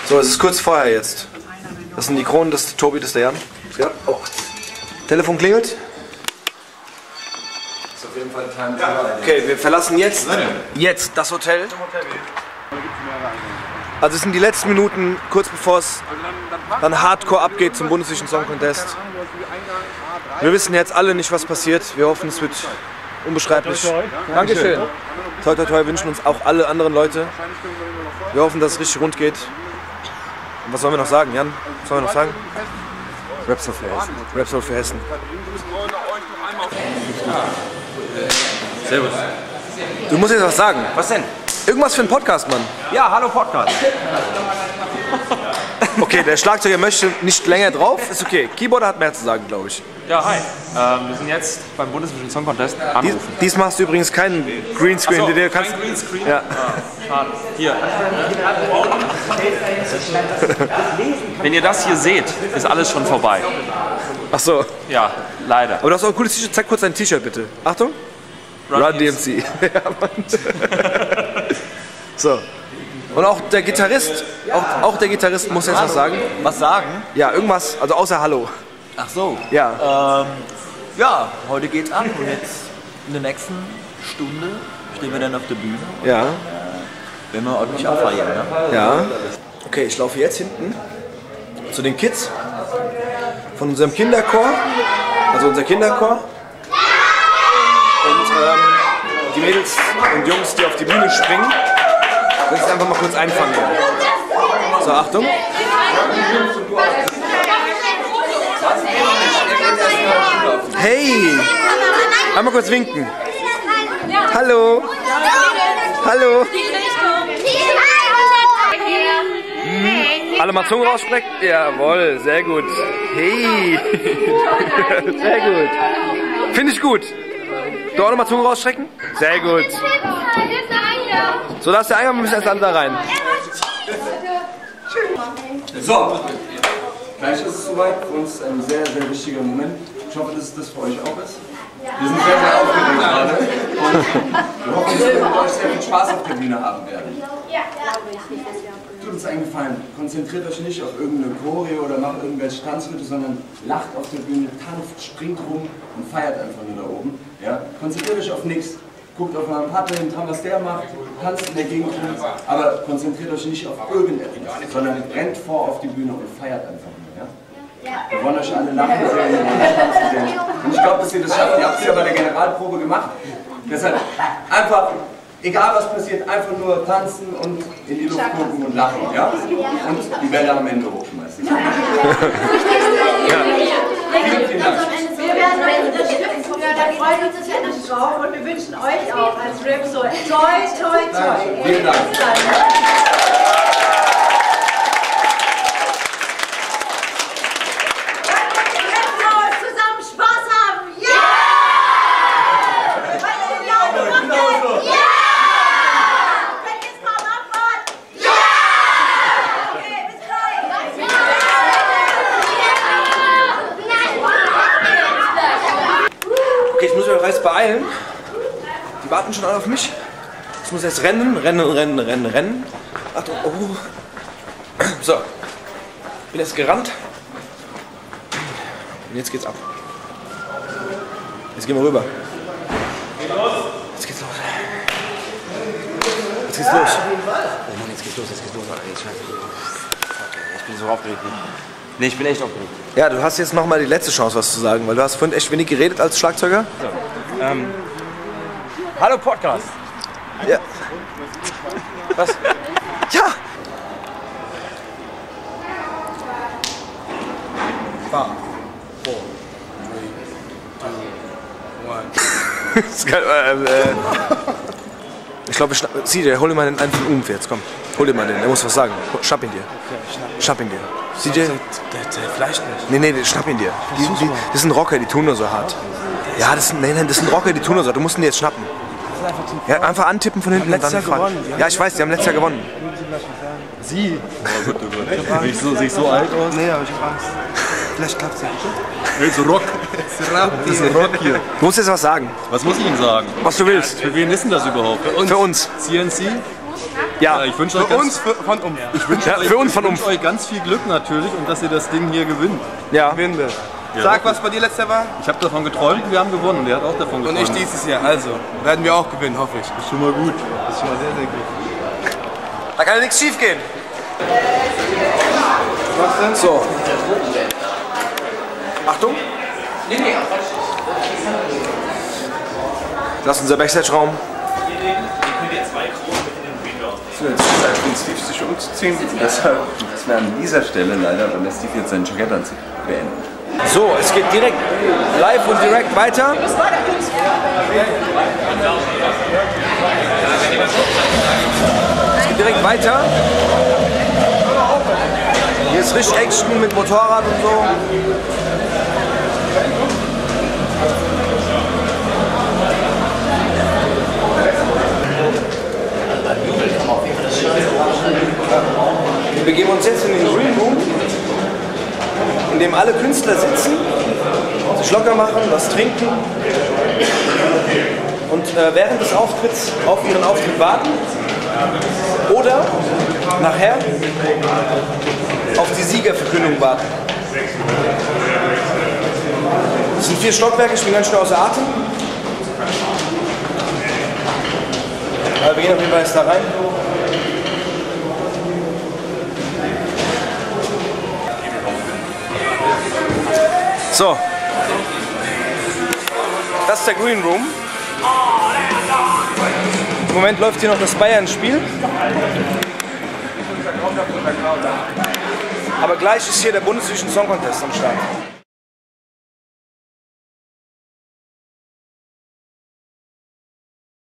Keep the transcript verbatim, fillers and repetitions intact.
So, es ist kurz vorher jetzt. Das sind die Kronen, das ist Tobi, das ist der Jan. Ja. Oh. Telefon klingelt. Das ist auf jeden Fall ein Time. Okay, wir verlassen jetzt, jetzt das Hotel. Also es sind die letzten Minuten, kurz bevor es dann hardcore abgeht zum Bundesvision Song Contest. Wir wissen jetzt alle nicht, was passiert. Wir hoffen, es wird unbeschreiblich. Dankeschön. Toi, toi, toi, wünschen uns auch alle anderen Leute. Wir hoffen, dass es richtig rund geht. Und was sollen wir noch sagen, Jan? Was sollen wir noch sagen? Rapsoul für Hessen. Rapsoul für Hessen. Servus. Du musst jetzt was sagen. Was denn? Irgendwas für einen Podcast, Mann. Ja, hallo Podcast. Okay, der Schlagzeuger möchte nicht länger drauf. Ist okay. Keyboarder hat mehr zu sagen, glaube ich. Ja, hi. Ähm, wir sind jetzt beim Bundesvision Song Contest. Dies, diesmal hast du übrigens keinen Greenscreen. Ach so, den du kannst. kein Greenscreen? Ja. Ah, schade. Hier. Wenn ihr das hier seht, ist alles schon vorbei. Ach so. Ja, leider. Aber du hast auch ein cooles T-Shirt. Zeig kurz dein T-Shirt, bitte. Achtung. Run D M C. Ja, Mann. So. Und auch der Gitarrist, auch, auch der Gitarrist muss jetzt was sagen. Was sagen? Ja, irgendwas, also außer Hallo. Ach so. Ja. Ähm, ja, heute geht's ab und jetzt in der nächsten Stunde stehen wir dann auf der Bühne. Ja. Wenn wir ordentlich abfeiern, ne? Ja. Okay, ich laufe jetzt hinten zu den Kids von unserem Kinderchor, also unser Kinderchor. Und ähm, die Mädels und Jungs, die auf die Bühne springen, will ich einfach mal kurz einfangen. So, Achtung. Hey! Einmal kurz winken. Hallo! Hallo! Mhm. Alle mal Zunge rausstrecken? Jawohl, sehr gut. Hey! Sehr gut. Finde ich gut. Du auch nochmal Zunge rausstrecken? Sehr gut. So, da ist der Eingang, wir müssen erst dann da rein. So, gleich ist es soweit. Für uns ein sehr, sehr wichtiger Moment. Ich hoffe, dass das für euch auch ist. Wir sind sehr, sehr aufgeregt gerade. Und wir hoffen, dass wir mit euch sehr viel Spaß auf der Bühne haben werden. Tut uns einen Gefallen. Konzentriert euch nicht auf irgendeine Choreo oder macht irgendwelche Tanzschritte, sondern lacht auf der Bühne, tanzt, springt rum und feiert einfach nur da oben. Ja? Konzentriert euch auf nichts. Guckt auf euren Partner hinten, was der macht, tanzt in der Gegend rum, aber konzentriert euch nicht auf irgendetwas, sondern rennt vor auf die Bühne und feiert einfach nur. Ja? Wir wollen euch alle lachen sehen, wir wollen euch tanzen sehen. Und ich glaube, dass ihr das schafft. Ihr habt es ja bei der Generalprobe gemacht. Deshalb einfach, egal was passiert, einfach nur tanzen und in die Luft gucken und lachen. Ja? Und die Bälle am Ende hochschmeißen. Ja. Vielen, vielen Dank. Wir werden euch unterstützen, da freuen wir uns natürlich drauf und wir wünschen euch auch als Rapsoul toi, toi, toi. Vielen Dank. Ich muss mich jetzt beeilen. Die warten schon alle auf mich. Ich muss jetzt rennen, rennen, rennen, rennen, rennen. Achtung, oh. So. Bin jetzt gerannt. Und jetzt geht's ab. Jetzt gehen wir rüber. Jetzt geht's los. Jetzt geht's los. Oh Mann, jetzt geht's los, jetzt geht's los. Ich bin so aufgeregt. Nee, ich bin echt aufgeregt. Ja, du hast jetzt nochmal die letzte Chance, was zu sagen, weil du hast vorhin echt wenig geredet als Schlagzeuger. So. Ähm, hallo Podcast. Ja. Was? Ja! Five, four, three, two, one. Das ist geil, äh, äh. Ich glaube, sieh dir, hol dir mal den einen von Umf jetzt, komm. Hol dir mal den, der muss was sagen. Schnapp ihn dir. Schnapp ihn dir. C J? Der, der, der fleischt nicht. Nee, nee, schnapp ihn dir. Die, die, das sind Rocker, die tun nur so hart. Ja, das sind, nee, nee, das sind Rocker, die tun nur so hart. Du musst ihn dir jetzt schnappen. Ja, einfach antippen von hinten und dann fahren. Ja, ich weiß, die haben letztes Jahr gewonnen. Sie? Oh Gott, oh Gott. Sehe ich so, sehe ich so alt aus? Nee, aber ich hab Angst. Vielleicht klappt's ja. Hey, so Rock. Das ist ein Rock hier. Du musst jetzt was sagen. Was muss ich Ihnen sagen? Was du willst. Für wen ist denn das überhaupt? Für uns. Für uns. C N C? Ja, Ja, ich wünsche Für euch, ganz- uns, für, von uns. ich wünsche Ja, euch, für uns von ich uns. wünsche euch ganz viel Glück natürlich und dass ihr das Ding hier gewinnt. ja. Gewinnen wir. Sag, was bei dir letztes Jahr war. Ich habe davon geträumt, wir haben gewonnen und der hat auch davon Und geträumt. ich dieses Jahr. Also, werden wir auch gewinnen, hoffe ich. ist schon mal gut. Das ist schon mal sehr, sehr gut. Da kann ja nichts schief gehen. So. Achtung. Das ist unser Backstage-Raum. So, jetzt ist Zeit für den Steve sich umzuziehen. Deshalb müssen wir an dieser Stelle leider, wenn der Steve jetzt seinen Jacketanzug beenden. So, es geht direkt live und direkt weiter. Es geht direkt weiter. Hier ist richtig Action mit Motorrad und so. Wir begeben uns jetzt in den Green Room, in dem alle Künstler sitzen, sich locker machen, was trinken und äh, während des Auftritts auf ihren Auftritt warten oder nachher auf die Siegerverkündung warten. Es sind vier Stockwerke, ich bin ganz schön außer Atem. Aber wir gehen auf jeden Fall jetzt da rein. So, das ist der Green Room. Im Moment läuft hier noch das Bayern-Spiel. Aber gleich ist hier der Bundesvision Song Contest am Start.